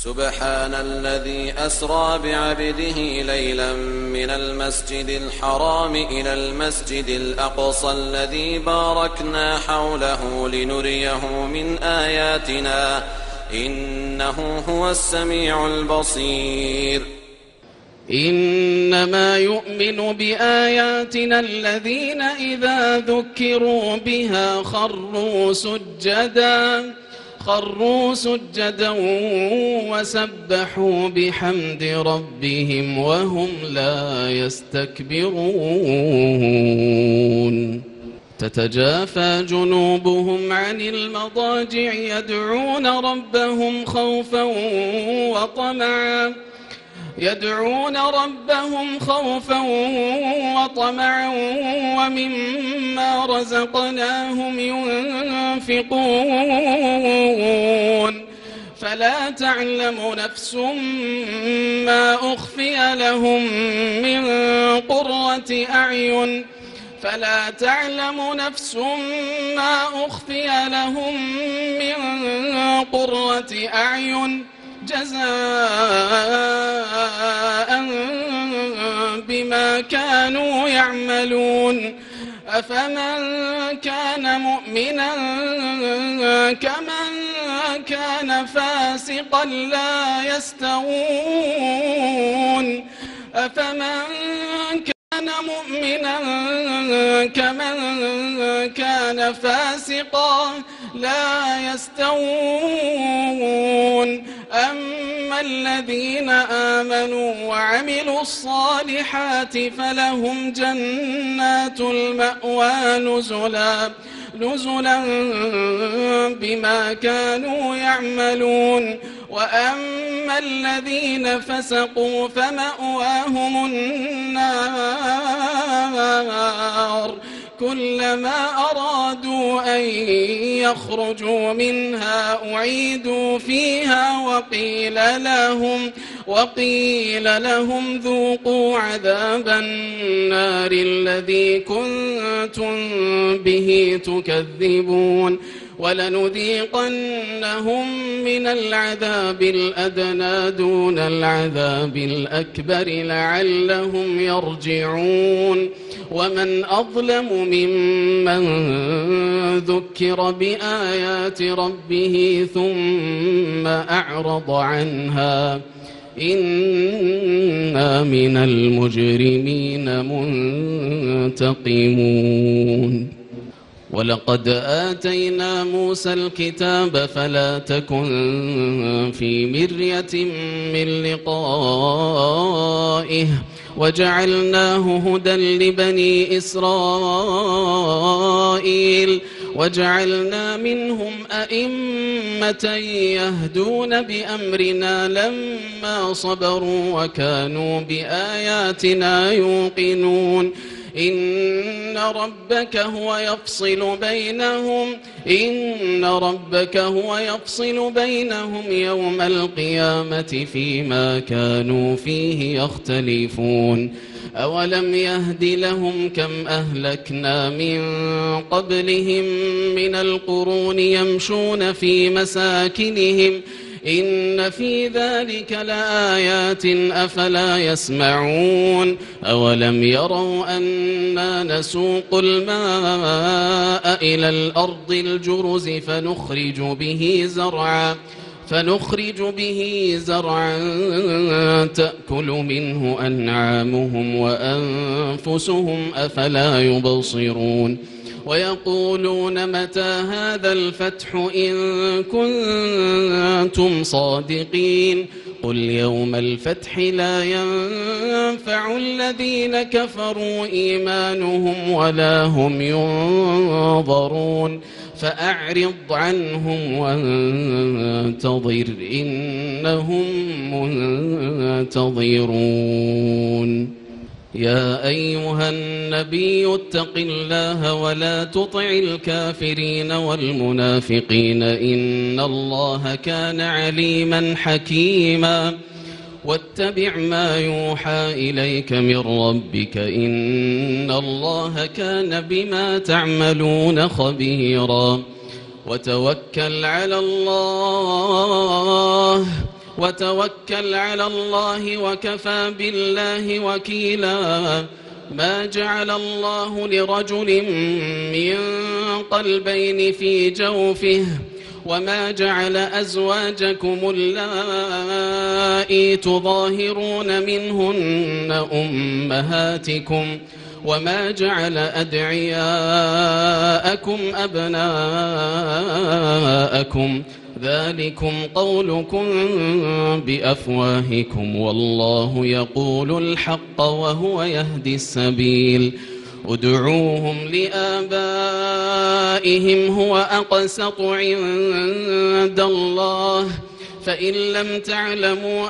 سبحان الذي أسرى بعبده ليلا من المسجد الحرام إلى المسجد الأقصى الذي باركنا حوله لنريه من آياتنا إنه هو السميع البصير. إنما يؤمن بآياتنا الذين إذا ذكروا بها خروا سجدا وسبحوا بحمد ربهم وهم لا يستكبرون. تتجافى جنوبهم عن المضاجع يدعون ربهم خوفا وطمعا ومما رزقناهم ينفقون. فلا تعلم نفس ما أخفي لهم من قرة أعين جزاء بما كانوا يعملون. أفمن كان مؤمنا كمن كان فاسقا لا يستوون. أما الذين آمنوا وعملوا الصالحات فلهم جنات المأوى نزلا بما كانوا يعملون. وأما الذين فسقوا فمأواهم النار كلما أرادوا أن يخرجوا منها أعيدوا فيها وقيل لهم ذوقوا عذاب النار الذي كنتم به تكذبون. ولنذيقنهم من العذاب الأدنى دون العذاب الأكبر لعلهم يرجعون. ومن أظلم ممن ذكر بآيات ربه ثم أعرض عنها إنا من المجرمين منتقمون. ولقد آتينا موسى الكتاب فلا تكن في مرية من لقائه وجعلناه هدى لبني إسرائيل وجعلنا منهم أئمة يهدون بأمرنا لما صبروا وكانوا بآياتنا يوقنون. إن ربك هو يفصل بينهم يوم القيامة فيما كانوا فيه يختلفون. أولم يهد لهم كم أهلكنا من قبلهم من القرون يمشون في مساكنهم إن في ذلك لآيات أفلا يسمعون. أولم يروا أنا نسوق الماء إلى الأرض الجرز فنخرج به زرعا تأكل منه أنعامهم وأنفسهم أفلا يبصرون. ويقولون متى هذا الفتح إن كنتم صادقين قل يوم الفتح لا ينفع الذين كفروا إيمانهم ولا هم ينظرون. فأعرض عنهم وانتظر إنهم منتظرون. يا أيها النبي اتق الله ولا تطع الكافرين والمنافقين إن الله كان عليما حكيما. واتبع ما يوحى إليك من ربك إن الله كان بما تعملون خبيرا. وتوكل على الله وتوكل على الله وكفى بالله وكيلا ما جعل الله لرجل من قلبين في جوفه وما جعل أزواجكم اللائي تظاهرون منهن أمهاتكم وما جعل أدعياءكم أبناءكم ذلكم قولكم بأفواهكم والله يقول الحق وهو يهدي السبيل ادعوهم لآبائهم هو أقسط عند الله فإن لم تعلموا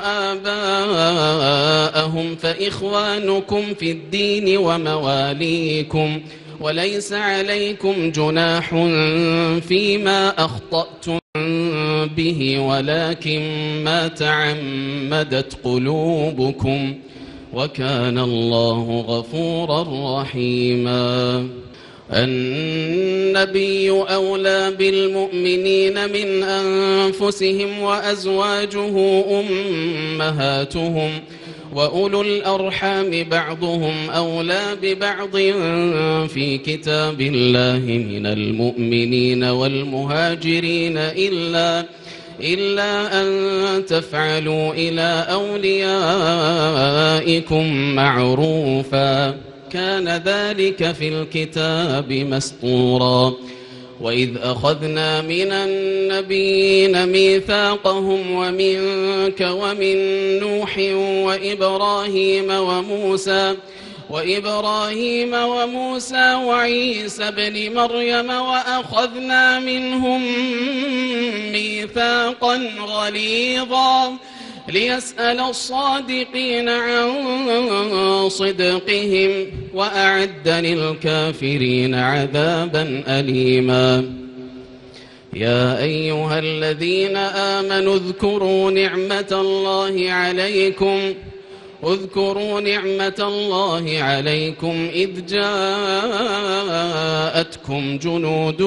آباءهم فإخوانكم في الدين ومواليكم وليس عليكم جناح فيما أخطأتم به ولكن ما تعمدت قلوبكم وكان الله غفورا رحيما النبي أولى بالمؤمنين من أنفسهم وأزواجه أمهاتهم وأولو الأرحام بعضهم أولى ببعض في كتاب الله من المؤمنين والمهاجرين إلا أن تفعلوا إلى أوليائكم معروفا كان ذلك في الكتاب مسطورا وإذ أخذنا من النبيين ميثاقهم ومنك ومن نوح وإبراهيم وموسى وعيسى بن مريم وأخذنا منهم ميثاقا غليظا ليسأل الصادقين عن صدقهم وأعد للكافرين عذابا أليما يا أيها الذين آمنوا اذكروا نعمة الله عليكم إذ جاءتكم جنود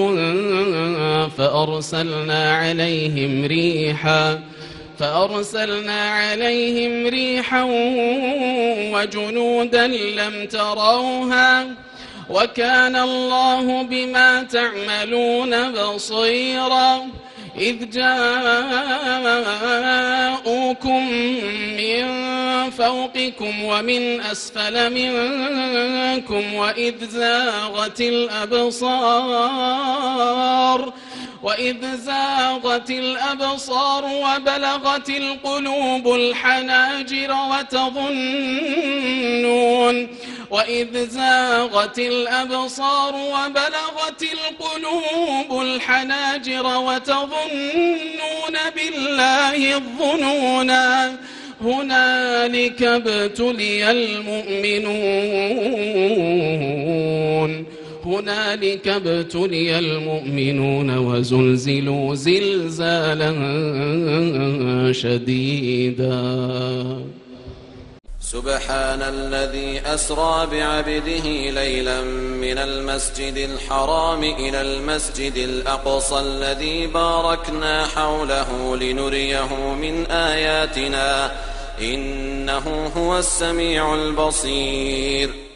فأرسلنا عليهم ريحا وجنودا لم تروها وكان الله بما تعملون بصيرا إذ جاءوكم من فوقكم ومن أسفل منكم وإذ زاغت الأبصار وبلغت القلوب الحناجر وتظنون بالله الظنونا هنالك ابتلي المؤمنون وزلزلوا زلزالا شديدا سبحان الذي أسرى بعبده ليلا من المسجد الحرام إلى المسجد الأقصى الذي باركنا حوله لنريه من آياتنا إنه هو السميع البصير